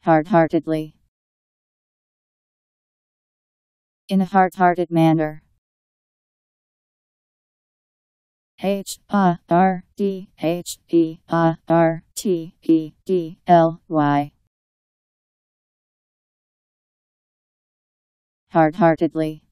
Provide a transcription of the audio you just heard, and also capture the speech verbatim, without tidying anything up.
Hardheartedly. In a hard-hearted manner. H A R D H E A R T E D L Y. Hardheartedly.